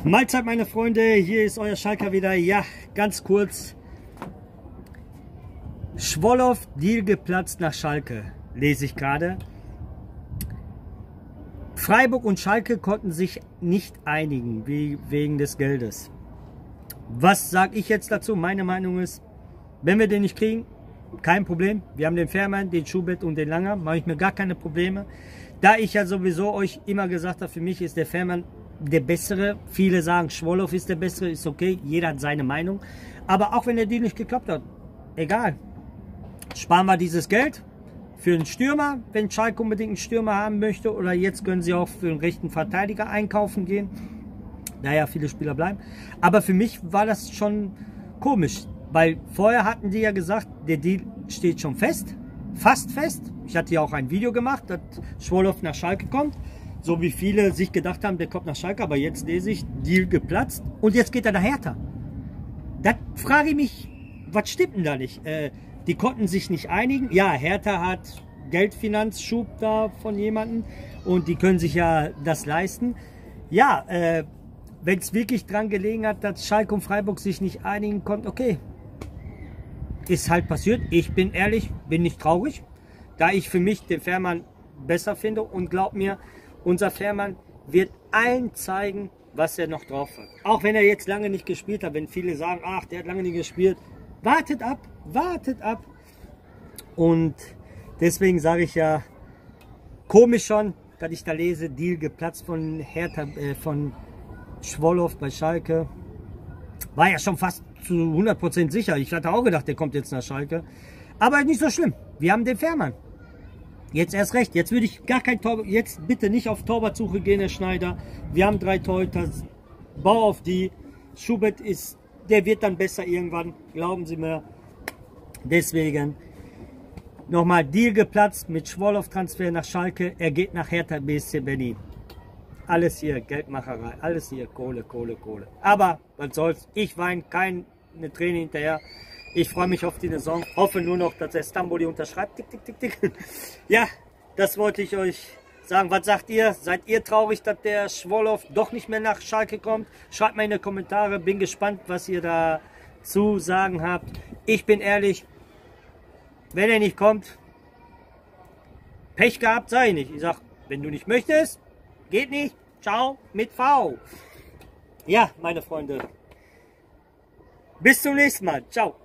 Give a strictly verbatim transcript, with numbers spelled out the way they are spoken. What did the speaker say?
Mahlzeit, meine Freunde, hier ist euer Schalker wieder. Ja, ganz kurz. Schwolow, Deal geplatzt nach Schalke, lese ich gerade. Freiburg und Schalke konnten sich nicht einigen, wie, wegen des Geldes. Was sage ich jetzt dazu? Meine Meinung ist, wenn wir den nicht kriegen, kein Problem. Wir haben den Fährmann, den Schubert und den Langer, mache ich mir gar keine Probleme. Da ich ja sowieso euch immer gesagt habe, für mich ist der Fährmann der Bessere. Viele sagen, Schwolow ist der Bessere, ist okay, jeder hat seine Meinung. Aber auch wenn der Deal nicht geklappt hat, egal. Sparen wir dieses Geld für einen Stürmer, wenn Schalke unbedingt einen Stürmer haben möchte. Oder jetzt können sie auch für einen rechten Verteidiger einkaufen gehen. Naja, viele Spieler bleiben. Aber für mich war das schon komisch. Weil vorher hatten die ja gesagt, der Deal steht schon fest. Fast fest. Ich hatte ja auch ein Video gemacht, dass Schwolow nach Schalke kommt. So wie viele sich gedacht haben, der kommt nach Schalke. Aber jetzt lese ich, Deal geplatzt. Und jetzt geht er nach Hertha. Da frage ich mich, was stimmt denn da nicht? Äh, die konnten sich nicht einigen. Ja, Hertha hat Geldfinanzschub da von jemandem. Und die können sich ja das leisten. Ja, äh, wenn es wirklich dran gelegen hat, dass Schalke und Freiburg sich nicht einigen konnten, okay. Ist halt passiert. Ich bin ehrlich, bin nicht traurig, da ich für mich den Fährmann besser finde. Und glaub mir, unser Fährmann wird allen zeigen, was er noch drauf hat. Auch wenn er jetzt lange nicht gespielt hat, wenn viele sagen, ach, der hat lange nicht gespielt. Wartet ab, wartet ab. Und deswegen sage ich ja, komisch schon, dass ich da lese, Deal geplatzt von Hertha, äh, von Schwolow bei Schalke. War ja schon fast zu hundert Prozent sicher. Ich hatte auch gedacht, der kommt jetzt nach Schalke. Aber nicht so schlimm. Wir haben den Fährmann. Jetzt erst recht. Jetzt würde ich gar kein Tor. Jetzt bitte nicht auf Torwartsuche gehen, Herr Schneider. Wir haben drei Torhüter. Bau auf die. Schubert ist, der wird dann besser irgendwann. Glauben Sie mir. Deswegen nochmal Deal geplatzt mit Schwolow-Transfer nach Schalke. Er geht nach Hertha B S C Berlin. Alles hier Geldmacherei, alles hier Kohle, Kohle, Kohle. Aber was soll's, ich weine keine Träne hinterher. Ich freue mich auf die Saison, hoffe nur noch, dass der Stamboli unterschreibt. Tick, tick, tick, tick. Ja, das wollte ich euch sagen. Was sagt ihr? Seid ihr traurig, dass der Schwolow doch nicht mehr nach Schalke kommt? Schreibt mal in die Kommentare, bin gespannt, was ihr da zu sagen habt. Ich bin ehrlich, wenn er nicht kommt, Pech gehabt, sei ich nicht. Ich sag, wenn du nicht möchtest, geht nicht. Ciao mit V. Ja, meine Freunde. Bis zum nächsten Mal. Ciao.